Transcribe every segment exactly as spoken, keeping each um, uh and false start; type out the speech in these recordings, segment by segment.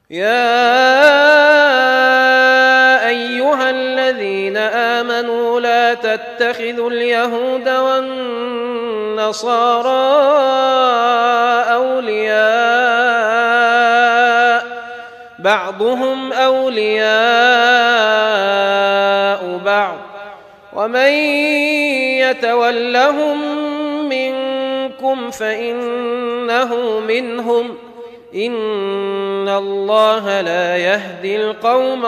يا أيها الذين آمنوا لا تتخذوا اليهود والنصارى أولياء بعضهم أولياء بعض ومن يتولهم منكم فإنه منهم إن الله لا يهدي القوم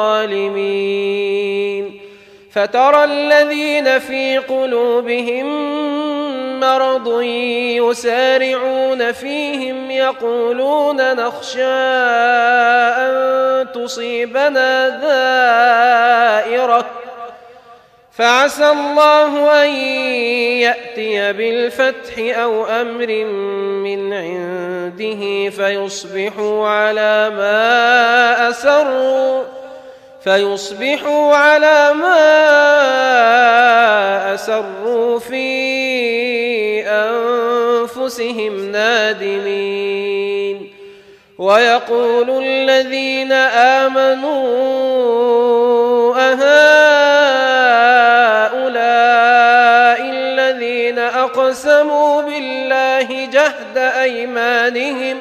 الظالمين فترى الذين في قلوبهم مرض يسارعون فيهم يقولون نخشى أن تصيبنا دائرة فعسى الله أن يأتي بالفتح أو أمر من عنده فيصبحوا على ما أسروا فيصبحوا على ما أسروا في أنفسهم نادمين ويقول الذين آمنوا أهؤلاء الذين أقسموا بالله جهد أيمانهم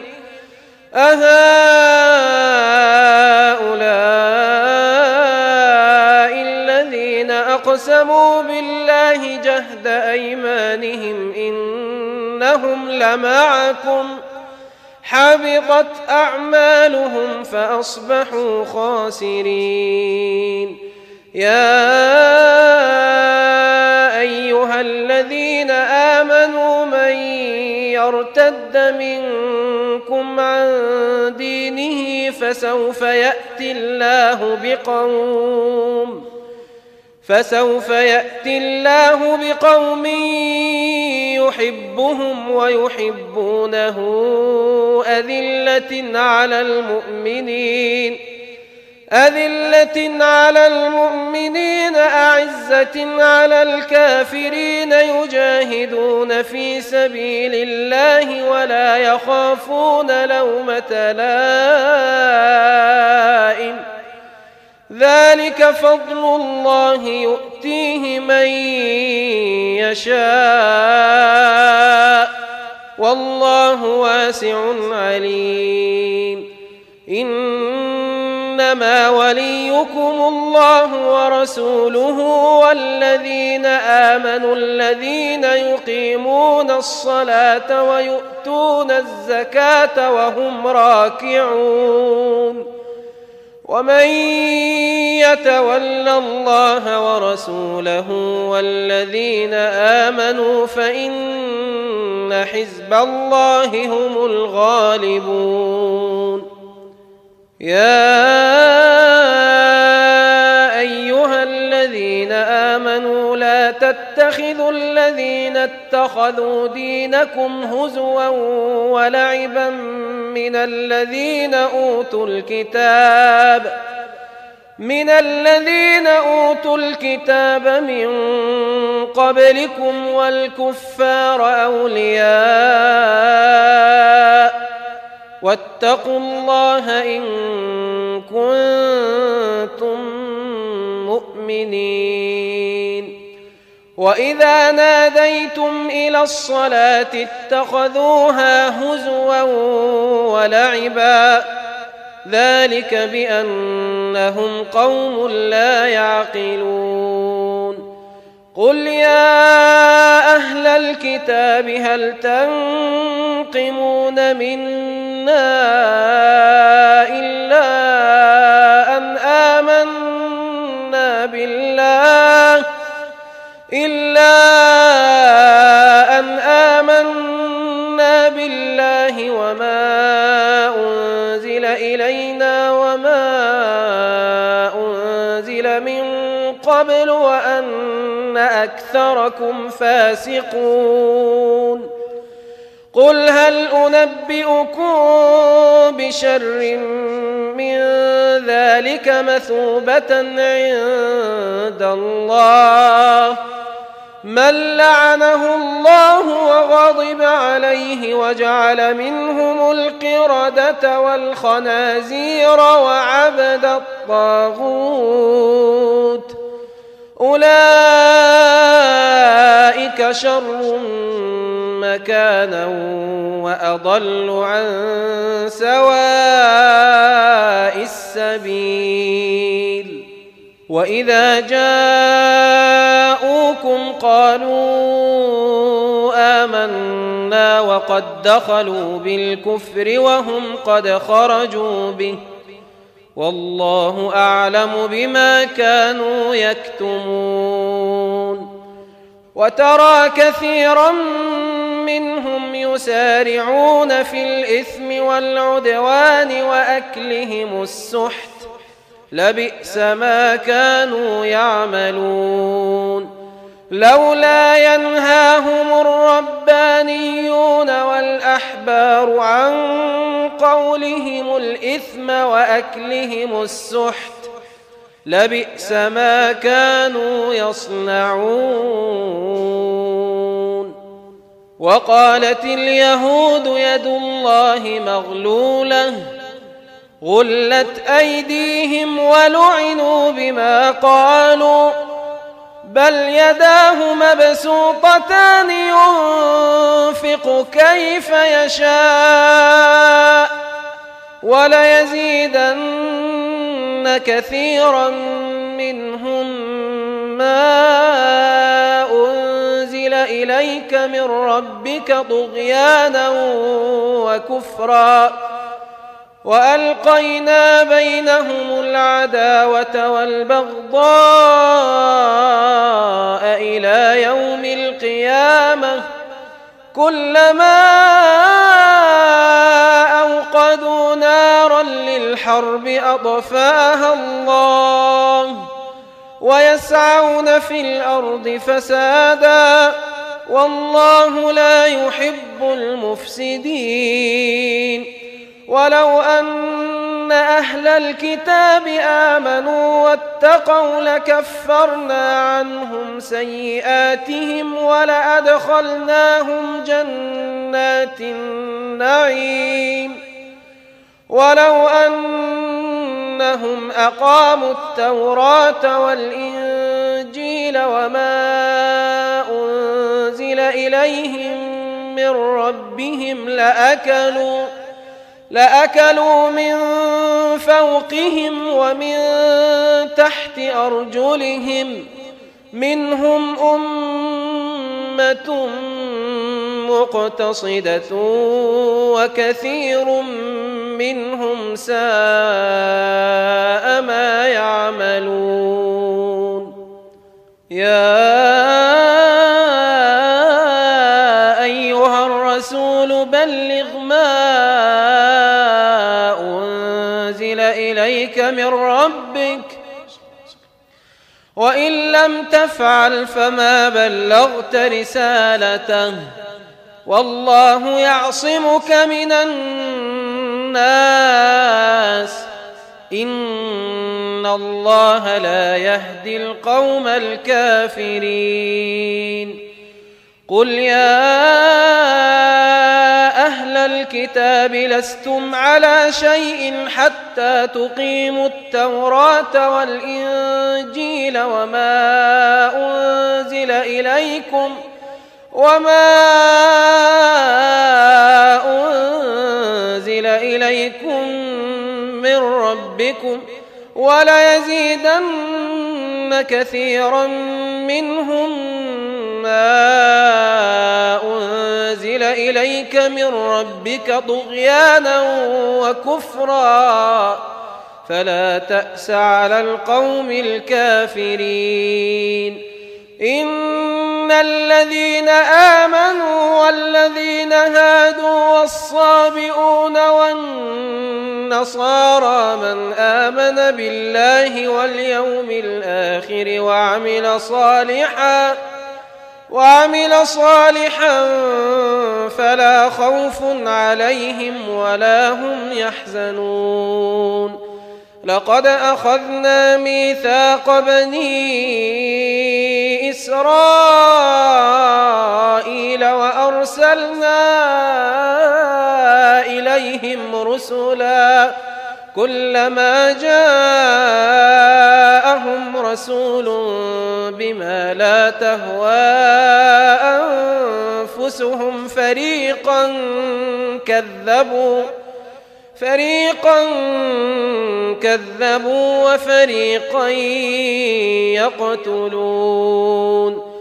أهؤلاء الذين أقسموا بالله جهد أيمانهم إنهم لمعكم حبطت أعمالهم فأصبحوا خاسرين يا أيها الذين آمنوا من يرتد منكم عن دينه فسوف يأتي الله بقوم فسوف يأتي الله بقوم يحبهم ويحبونه أذلة على المؤمنين أذلة على المؤمنين أعزة على الكافرين يجاهدون في سبيل الله ولا يخافون لومة لائم ذلك فضل الله يؤتيه من يشاء والله واسع عليم إنما وليكم الله ورسوله والذين آمنوا الذين يقيمون الصلاة ويؤتون الزكاة وهم راكعون ومن يتول الله ورسوله والذين آمنوا فإن حزب الله هم الغالبون يا أيها الذين آمنوا لا تتخذوا الذين اتخذوا دينكم هزوا ولعبا من الذين أوتوا الكتاب من الذين أوتوا الكتاب من قبلكم والكفار أولياء واتقوا الله إن كنتم مؤمنين وإذا ناديتم إلى الصلاة اتخذوها هزوا ولعبا ذلك بأنهم قوم لا يعقلون قل يا أهل الكتاب هل تنقمون منا إلا أن آمنا بالله إلا أن آمنا بالله وما أنزل إلينا وما أنزل من قبل وأن أكثركم فاسقون قل هل أنبئكم بشر من ذلك مثوبة عند الله من لعنه الله وغضب عليه وجعل منهم القردة والخنازير وعبد الطاغوت أولئك شر مكانا وأضل عن سواء السبيل وإذا جاءوكم قالوا آمنا وقد دخلوا بالكفر وهم قد خرجوا به والله أعلم بما كانوا يكتمون وترى كثيرا منهم يسارعون في الإثم والعدوان وأكلهم السحت لبئس ما كانوا يعملون لولا ينهاهم الربانيون والأحبار عن قولهم الإثم وأكلهم السحت لبئس ما كانوا يصنعون وقالت اليهود يد الله مغلولة غلت أيديهم ولعنوا بما قالوا بل يداه مبسوطتان ينفق كيف يشاء وليزيدن كثيرا منهم ما أنزل إليك من ربك طغيانا وكفرا وألقينا بينهم العداوة والبغضاء إلى يوم القيامة كلما أوقدوا نارا للحرب أطفاها الله ويسعون في الأرض فسادا والله لا يحب المفسدين ولو أن أهل الكتاب آمنوا واتقوا لكفرنا عنهم سيئاتهم ولأدخلناهم جنات النعيم ولو أنهم أقاموا التوراة والإنجيل وما أنزل إليهم من ربهم لأكلوا لأكلوا من فوقهم ومن تحت أرجلهم منهم أمة مقتصدة وكثير منهم ساء ما يعملون يا أيها الرسول بلغ ما إليك من ربك وإن لم تفعل فما بلغت رسالته والله يعصمك من الناس إن الله لا يهدي القوم الكافرين قل يا أهل الكتاب لستم على شيء حتى تقيموا التوراة والإنجيل وما أنزل إليكم وما أنزل إليكم من ربكم وليزيدن كثيرا منهم ما أنزل إليك من ربك طغيانا وكفرا فلا تأس على القوم الكافرين إن الذين آمنوا والذين هادوا والصابئون والنصارى من آمن بالله واليوم الآخر وعمل صالحا وعمل صالحا فلا خوف عليهم ولا هم يحزنون لقد أخذنا ميثاق بني إسرائيل وأرسلنا إليهم رسلا كلما جاءهم رسول بما لا تهوى أنفسهم فريقا كذبوا فريقا كذبوا وفريقا يقتلون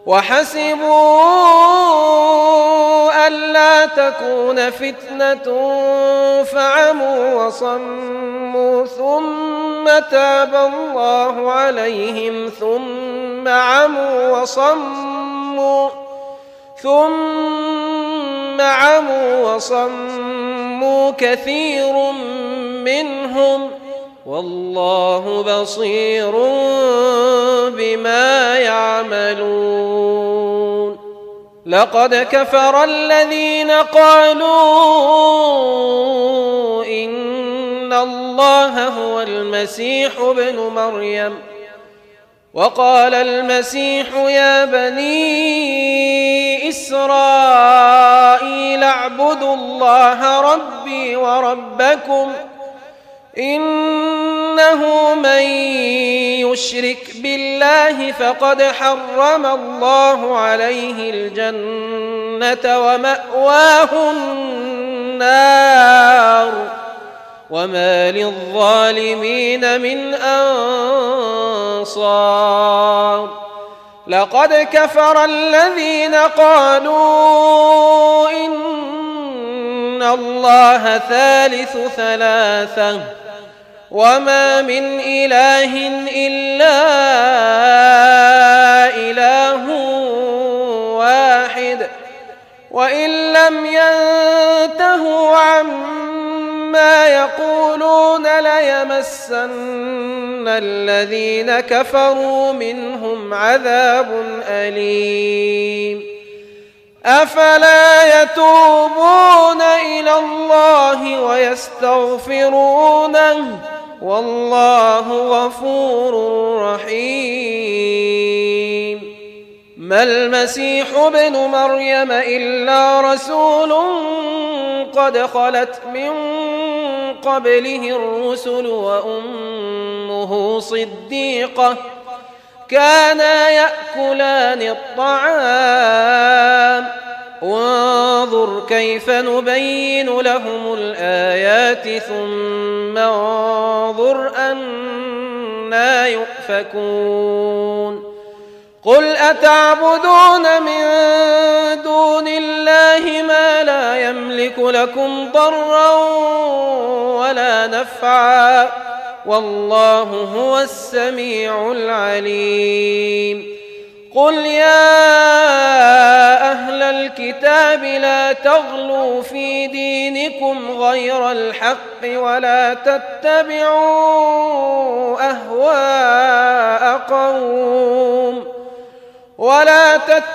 وحسبوا ألا تكون فتنة فعموا وصموا ثم تاب الله عليهم ثم عموا وصموا ثم عموا وصموا كثير منهم والله بصير بما يعملون. لقد كفر الذين قالوا إن الله هو المسيح ابن مريم وقال المسيح يا بني إسرائيل اعبدوا الله ربي وربكم إنه من يشرك بالله فقد حرم الله عليه الجنة ومأواه النار وما للظالمين من أنصار. لقد كفر الذين قالوا إن الله ثالث ثلاثة وما من إله إلا إله واحد وإن لم ينتهوا عما يقولون ليمسن الذين كفروا منهم عذاب أليم. أفلا يتوبون إلى الله ويستغفرونه والله غفور رحيم. ما المسيح ابن مريم إلا رسول قد خلت من قبله الرسل وأمه صديقة كانا يأكلان الطعام انظر كيف نبين لهم الآيات ثم انظر أنى يؤفكون. قل أتعبدون من دون الله ما لا يملك لكم ضرا ولا نفعا والله هو السميع العليم. قل يا أهل الكتاب لا تغلوا في دينكم غير الحق ولا تتبعوا أهواء قوم ولا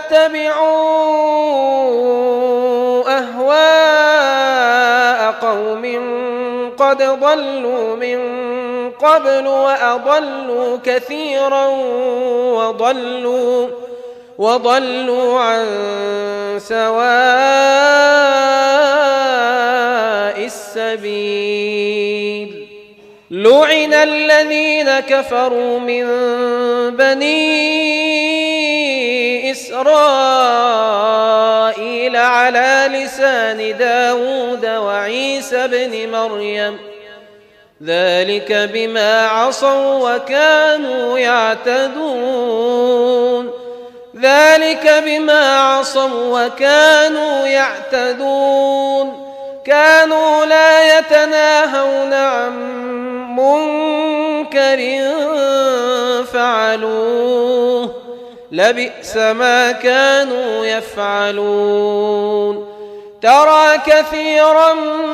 تتبعوا أهواء قوم قد ضلوا من قبل وأضلوا كثيرا وضلوا وضلوا عن سواء السبيل. لعن الذين كفروا من بني إسرائيل على لسان داود وعيسى بن مريم ذلك بما عصوا وكانوا يعتدون ذلك بما عصوا وكانوا يعتدون كانوا لا يتناهون عن منكر فعلوه لبئس ما كانوا يفعلون. ترى كثيرا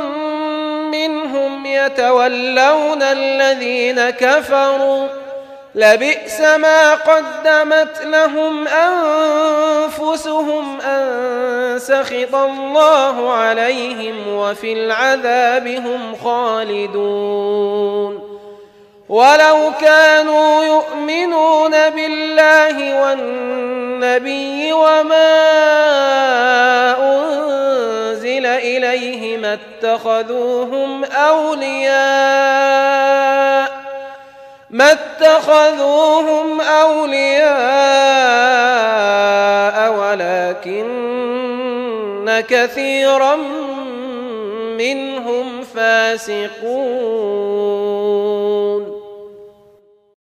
منهم يتولون الذين كفروا لبئس ما قدمت لهم أنفسهم أن سخط الله عليهم وفي العذاب هم خالدون. ولو كانوا يؤمنون بالله والنبي وما أنزل إليه ما اتخذوهم أولياء ما اتخذوهم أولياء ولكن كثيرا منهم فاسقون.